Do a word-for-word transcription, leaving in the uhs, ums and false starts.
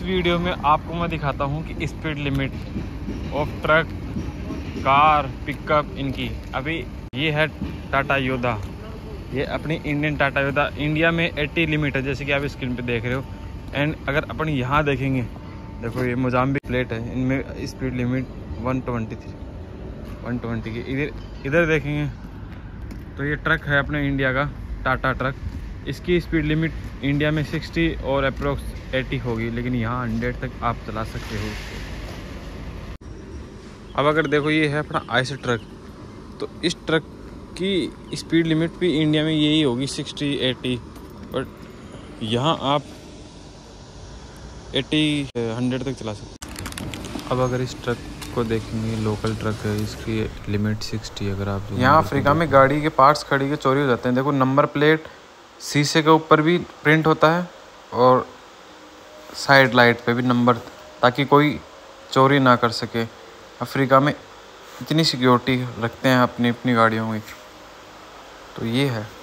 Video में आपको मैं दिखाता हूँ कि speed limit of truck, car, pickup इनकी। अभी ये है टाटा योदा, ये अपनी इंडियन टाटा योदा। इंडिया में अस्सी लिमिट है जैसे कि आप स्क्रीन पे देख रहे हो। एंड अगर अपन यहाँ देखेंगे, देखो ये मोजाम्बिक प्लेट है, इनमें स्पीड लिमिट एक सौ तेईस एक सौ बीस की। इधर इधर देखेंगे तो ये ट्रक है अपने इंडिया का टाटा ट्रक, इसकी स्पीड लिमिट इंडिया में साठ और अप्रोक्स अस्सी होगी, लेकिन यहाँ सौ तक आप चला सकते हो उसको। अब अगर देखो ये है अपना आइस ट्रक, तो इस ट्रक की स्पीड लिमिट भी इंडिया में यही होगी साठ अस्सी, बट यहाँ आप अस्सी सौ तक चला सकते। अब अगर इस ट्रक को देखेंगे, लोकल ट्रक है, इसकी लिमिट साठ। अगर आप यहाँ अफ्रीका में गाड़ी के पार्ट्स खड़ी के चोरी हो जाते हैं। देखो नंबर प्लेट शीशे के ऊपर भी प्रिंट होता है और साइड लाइट पे भी नंबर, ताकि कोई चोरी ना कर सके। अफ्रीका में इतनी सिक्योरिटी रखते हैं अपनी अपनी गाड़ियों में, तो ये है।